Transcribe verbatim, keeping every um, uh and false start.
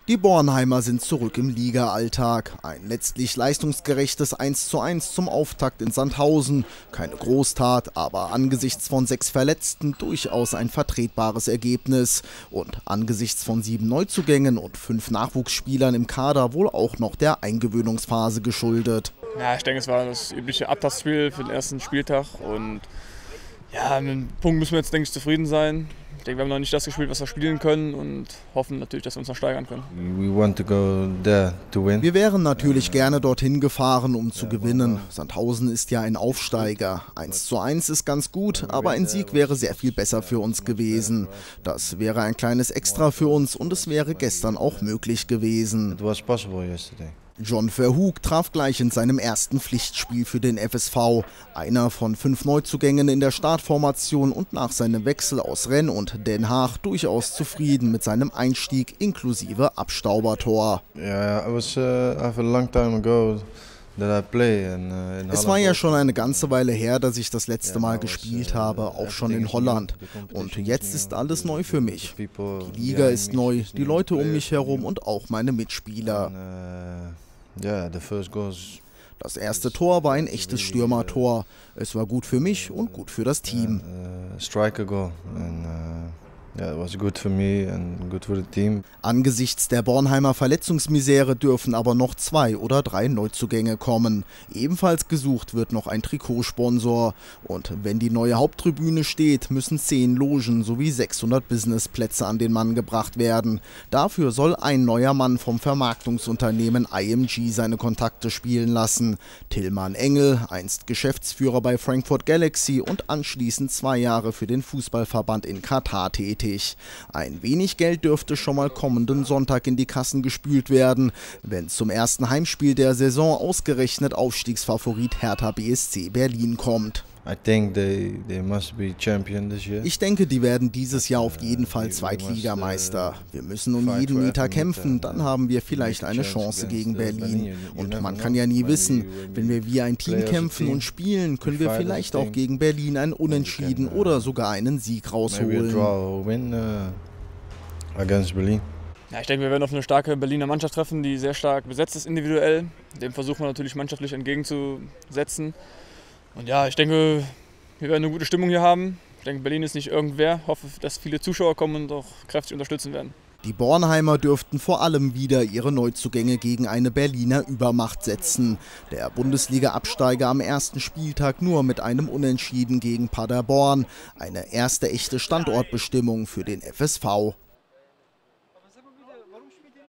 Die Bornheimer sind zurück im Liga-Alltag. Ein letztlich leistungsgerechtes eins zu eins zum Auftakt in Sandhausen. Keine Großtat, aber angesichts von sechs Verletzten durchaus ein vertretbares Ergebnis. Und angesichts von sieben Neuzugängen und fünf Nachwuchsspielern im Kader wohl auch noch der Eingewöhnungsphase geschuldet. Ja, ich denke, es war das übliche Abtastspiel für den ersten Spieltag. Und ja, mit dem Punkt müssen wir jetzt, denke ich, zufrieden sein. Ich denke, wir haben noch nicht das gespielt, was wir spielen können und hoffen natürlich, dass wir uns noch steigern können. We want to go there to win. Wir wären natürlich gerne dorthin gefahren, um zu gewinnen. Sandhausen ist ja ein Aufsteiger. eins zu eins ist ganz gut, aber ein Sieg wäre sehr viel besser für uns gewesen. Das wäre ein kleines Extra für uns und es wäre gestern auch möglich gewesen. It was possible yesterday. John Verhoek traf gleich in seinem ersten Pflichtspiel für den F S V. Einer von fünf Neuzugängen in der Startformation und nach seinem Wechsel aus Rennes und Den Haag durchaus zufrieden mit seinem Einstieg inklusive Abstaubertor. Yeah, I was uh, a long time ago that I play and, uh, in Es war ja schon eine ganze Weile her, dass ich das letzte Mal gespielt habe, auch schon in Holland. Und jetzt ist alles neu für mich. Die Liga ist neu, die Leute um mich herum und auch meine Mitspieler. Yeah, the first goals. Das erste Tor war ein echtes Stürmertor. Es war gut für mich und gut für das Team. Uh, striker goal and uh, yeah, it was good for me and good for the team. Angesichts der Bornheimer Verletzungsmisere dürfen aber noch zwei oder drei Neuzugänge kommen. Ebenfalls gesucht wird noch ein Trikotsponsor. Und wenn die neue Haupttribüne steht, müssen zehn Logen sowie sechshundert Businessplätze an den Mann gebracht werden. Dafür soll ein neuer Mann vom Vermarktungsunternehmen I M G seine Kontakte spielen lassen. Tillmann Engel, einst Geschäftsführer bei Frankfurt Galaxy und anschließend zwei Jahre für den Fußballverband in Katar tätig. Ein wenig Geld dürfte schon mal kommenden Sonntag in die Kassen gespült werden, wenn zum ersten Heimspiel der Saison ausgerechnet Aufstiegsfavorit Hertha B S C Berlin kommt. I think they, they must be champion this year. Ich denke, die werden dieses Jahr auf jeden Fall Zweitligameister. Wir müssen um jeden Meter kämpfen, dann haben wir vielleicht eine Chance gegen Berlin. Und man kann ja nie wissen, wenn wir wie ein Team kämpfen und spielen, können wir vielleicht auch gegen Berlin ein Unentschieden oder sogar einen Sieg rausholen. Ja, ich denke, wir werden auf eine starke Berliner Mannschaft treffen, die sehr stark besetzt ist individuell. Dem versuchen wir natürlich mannschaftlich entgegenzusetzen. Und ja, ich denke, wir werden eine gute Stimmung hier haben. Ich denke, Berlin ist nicht irgendwer. Ich hoffe, dass viele Zuschauer kommen und auch kräftig unterstützen werden. Die Bornheimer dürften vor allem wieder ihre Neuzugänge gegen eine Berliner Übermacht setzen. Der Bundesliga-Absteiger am ersten Spieltag nur mit einem Unentschieden gegen Paderborn. Eine erste echte Standortbestimmung für den F S V.